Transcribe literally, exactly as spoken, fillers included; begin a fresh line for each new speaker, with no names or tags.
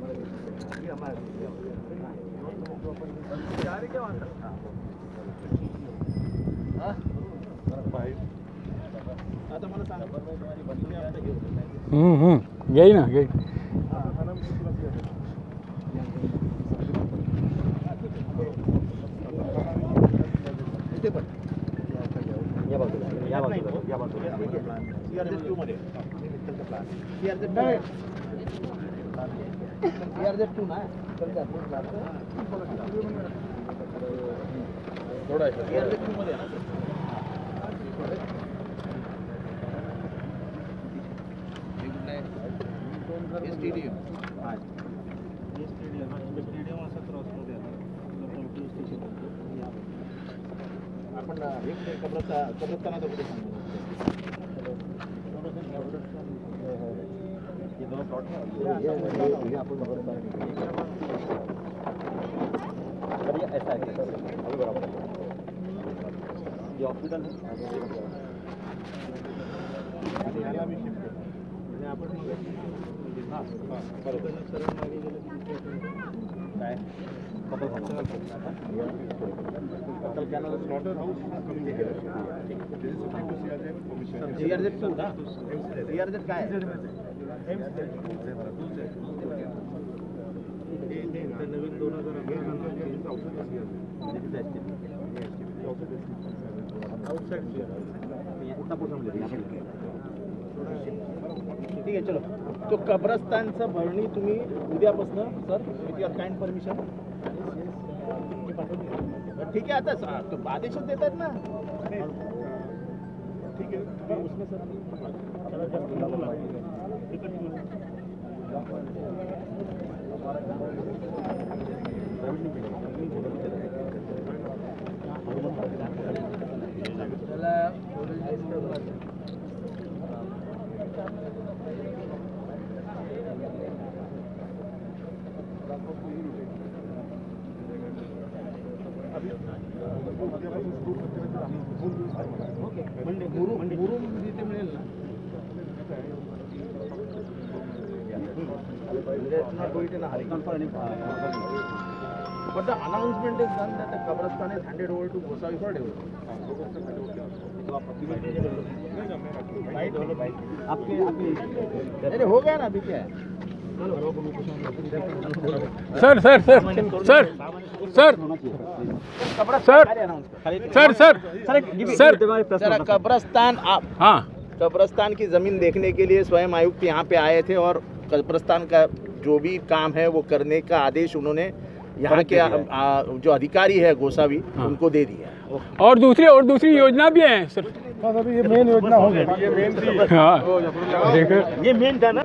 हम्म हम्म गई ना गई
या बाजूला या बाजूला या बाजूला सीआरजेड टू मध्ये सीआरजेड सीआरजेड टू ना थोड़ा सीआरजेड टू मध्ये स्टेडियम स्टेडियम असा क्रॉस मध्ये आपण एक कब्रस्तान कब्रस्तानाचा कुठे सांगू ये दोनों प्लॉट हैं ये आपण अरे ऐसा है अभी बराबर है ये हॉस्पिटल है आणि याला मी शिफ्ट म्हणजे आपण हां हां बरोबर सरळ मागे गेलं काय couple couple canal slaughter house कमी आहे this is subject to CRZ permission CRZ two ना सीआरजेड काय हे नवीन दोन हजार अकरा औषध आउटसाइड ठीक आहे चलो तो कब्रस्तानचं भरणी तुम्ही उद्यापासून sir with your kind permission ठीक आहे आता तो आदेश देतात ना ठीक आहे उसमें सर जिथे मिळेल ना but the announcement is done that the Kabristan is handed over to Gosavi for development. आपके आपके अरे हो गया ना अभी क्या है
sir sir sir sir sir sir sir sir
sir कब्रस्तान आप
हाँ
कब्रस्तान की ज़मीन देखने के लिए स्वयं आयुक्त यहाँ पे आए थे और कब्रस्तान का जो भी काम है वो करने का आदेश उन्होंने यहाँ के आ, आ, जो अधिकारी है गोसावी हाँ। उनको दे दिया
और दूसरी और दूसरी योजना भी है सर
अभी ये मेन योजना हो गई ये मेन थी
हाँ देखो
ये मेन था ना।